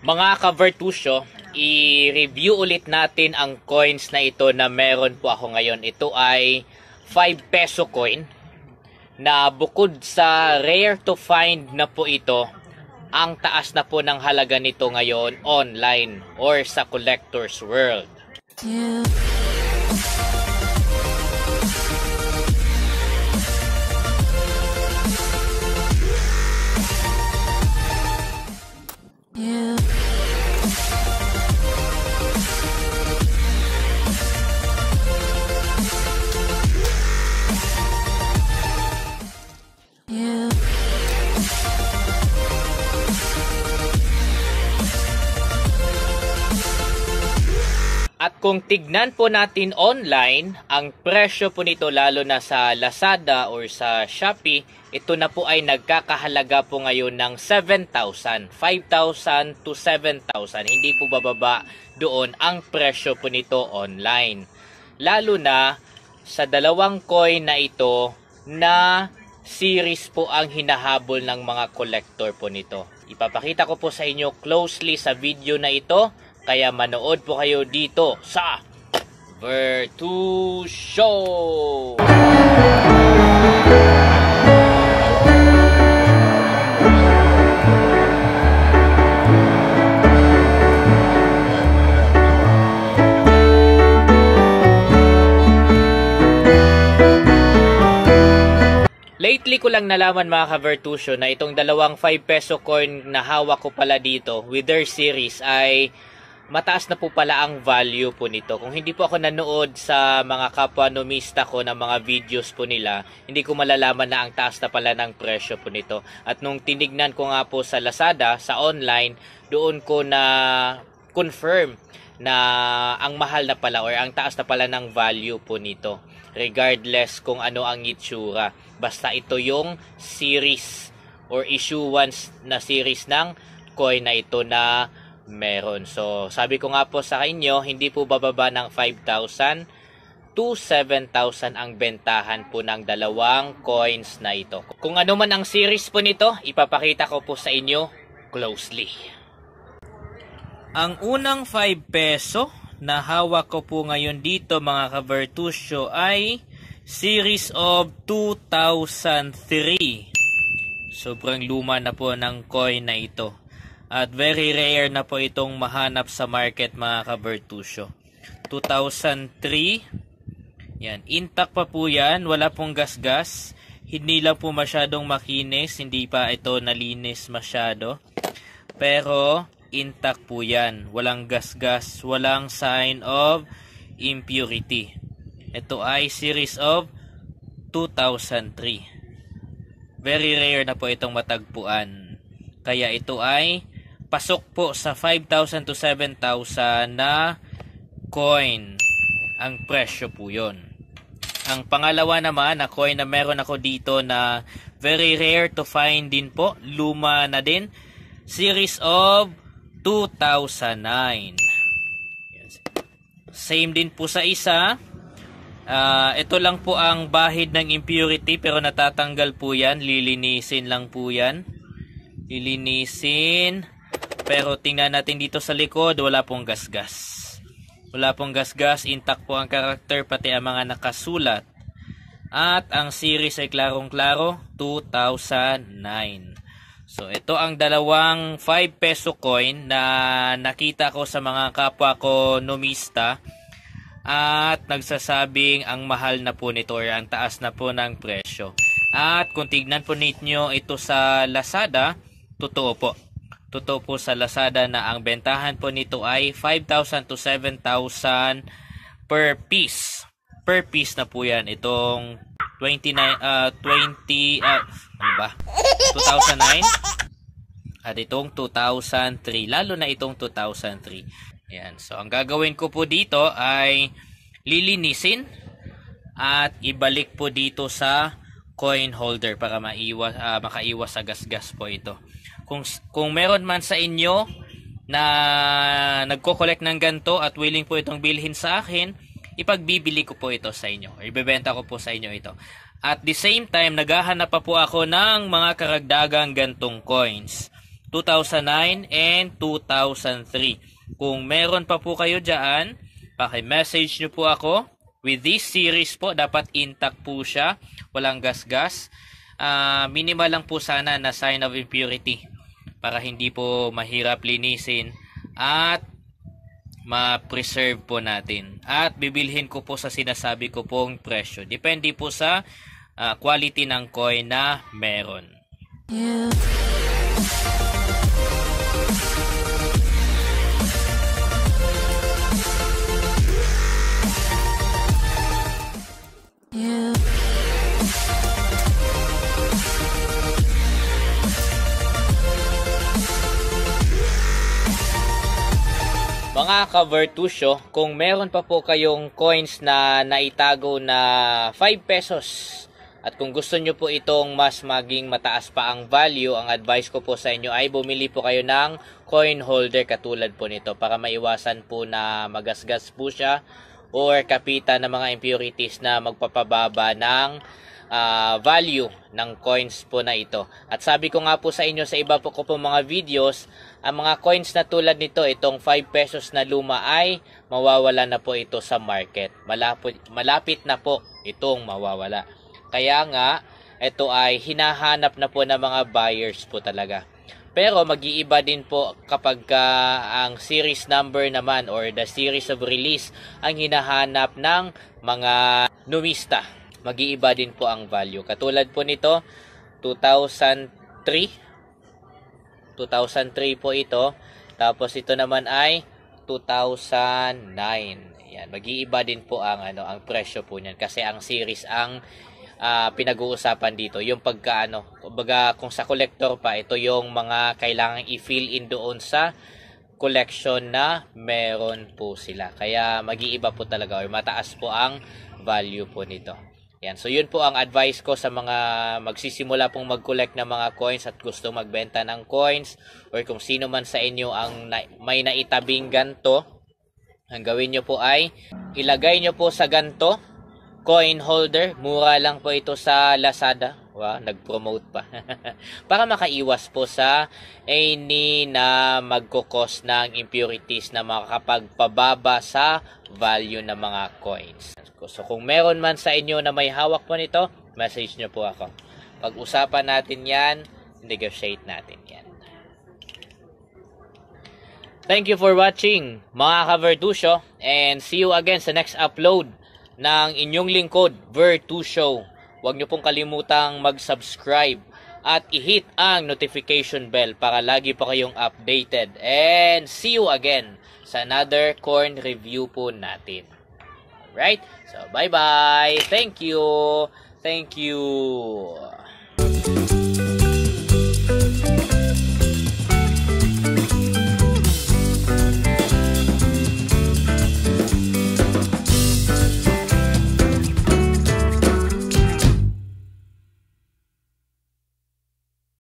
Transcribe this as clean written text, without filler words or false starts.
Mga ka-Vertusio, i-review ulit natin ang coins na ito na meron po ako ngayon. Ito ay 5 peso coin na bukod sa rare to find na po ito, ang taas na po ng halaga nito ngayon online or sa collector's world. Yeah. At kung tignan po natin online, ang presyo po nito lalo na sa Lazada or sa Shopee, ito na po ay nagkakahalaga po ngayon ng 7,000, 5,000 to 7,000. Hindi po bababa doon ang presyo po nito online. Lalo na sa dalawang coin na ito na series po ang hinahabol ng mga collector po nito. Ipapakita ko po sa inyo closely sa video na ito. Kaya manood po kayo dito sa Vertusio! Lately ko lang nalaman mga ka-Vertusio na itong dalawang 5 peso coin na hawak ko pala dito with their series ay mataas na po pala ang value po nito. Kung hindi po ako nanood sa mga kapwa nomista ko na mga videos po nila, hindi ko malalaman na ang taas na pala ng presyo po nito. At nung tinignan ko nga po sa Lazada, sa online, doon ko na confirm na ang mahal na pala or ang taas na pala ng value po nito. Regardless kung ano ang itsura. Basta ito yung series or issuance na series ng coin na ito na meron. So, sabi ko nga po sa inyo, hindi po bababa ng 5,000 to 7,000 ang bentahan po ng dalawang coins na ito. Kung ano man ang series po nito, ipapakita ko po sa inyo closely. Ang unang 5 peso na hawak ko po ngayon dito mga ka-Vertusio ay series of 2003. Sobrang luma na po ng coin na ito. At very rare na po itong mahanap sa market mga ka-Vertusio. 2003. Yan. Intact pa po yan. Wala pong gasgas. Hindi lang po masyadong makinis. Hindi pa ito nalinis masyado. Pero intact po yan. Walang gasgas. Walang sign of impurity. Ito ay series of 2003. Very rare na po itong matagpuan. Kaya ito ay pasok po sa 5,000 to 7,000 na coin. Ang presyo po yun. Ang pangalawa naman na coin na meron ako dito na very rare to find din po. Luma na din. Series of 2009. Same din po sa isa. Ito lang po ang bahid ng impurity pero natatanggal po yan. Lilinisin lang po yan. Lilinisin. Pero tingnan natin dito sa likod, wala pong gasgas. Wala pong gasgas, intact po ang karakter pati ang mga nakasulat. At ang series ay klarong-klaro, 2009. So ito ang dalawang 5 peso coin na nakita ko sa mga kapwa ko nomista. At nagsasabing ang mahal na po nito or ang taas na po ng presyo. At kung tignan po ninyo ito sa Lazada, totoo po. Totoo po sa Lazada na ang bentahan po nito ay 5,000 to 7,000 per piece. Per piece na po yan. Itong 2009 at itong 2003. Lalo na itong 2003. Yan. So, ang gagawin ko po dito ay lilinisin at ibalik po dito sa coin holder para makaiwas sa gasgas po ito. Kung meron man sa inyo na nagko-collect ng ganito at willing po itong bilhin sa akin, ipagbibili ko po ito sa inyo. Ibebenta ko po sa inyo ito. At the same time, naghahanap pa po ako ng mga karagdagang gantong coins. 2009, and 2003. Kung meron pa po kayo dyan, paki-message nyo po ako. With this series po, dapat intact po siya. Walang gas-gas. Minimal lang po sana na sign of impurity para hindi po mahirap linisin at ma-preserve po natin. At bibilhin ko po sa sinasabi ko pong presyo. Depende po sa quality ng coin na meron. Yeah. Mga ka-Virtusio, kung meron pa po kayong coins na naitago na 5 pesos at kung gusto nyo po itong mas maging mataas pa ang value, ang advice ko po sa inyo ay bumili po kayo ng coin holder katulad po nito para maiwasan po na magasgas po siya or kapitan ng mga impurities na magpapababa ng value ng coins po na ito. At sabi ko nga po sa inyo sa iba po ko po mga videos, ang mga coins na tulad nito, itong 5 pesos na luma ay mawawala na po ito sa market. Malapit na po itong mawawala. Kaya nga, ito ay hinahanap na po ng mga buyers po talaga. Pero mag-iiba din po kapag ang series number naman or the series of release ang hinahanap ng mga numista. Mag-iiba din po ang value. Katulad po nito, 2003 po ito. Tapos ito naman ay 2009. Ayan, mag-iiba din po ang ang presyo po niyan kasi ang series ang pinag-uusapan dito. Yung kumbaga kung sa collector pa, ito yung mga kailangang i-fill in doon sa collection na meron po sila. Kaya mag-iiba po talaga or mataas po ang value po nito. Yan. So yun po ang advice ko sa mga magsisimula pong mag-collect ng mga coins at gusto magbenta ng coins or kung sino man sa inyo ang may naitabing ganto, ang gawin nyo po ay ilagay nyo po sa ganto coin holder. Mura lang po ito sa Lazada. Wow, nag-promote pa. Para makaiwas po sa any na magkukos ng impurities na makakapagpababa sa value ng mga coins. So kung meron man sa inyo na may hawak po nito, message nyo po ako. Pag-usapan natin yan, negotiate natin yan. Thank you for watching mga ka-Virtusio and see you again sa next upload ng inyong lingkod, Virtusio. Huwag nyo pong kalimutang mag-subscribe at i-hit ang notification bell para lagi pa kayong updated. And see you again sa another coin review po natin. Alright? So, bye-bye. Thank you. Thank you.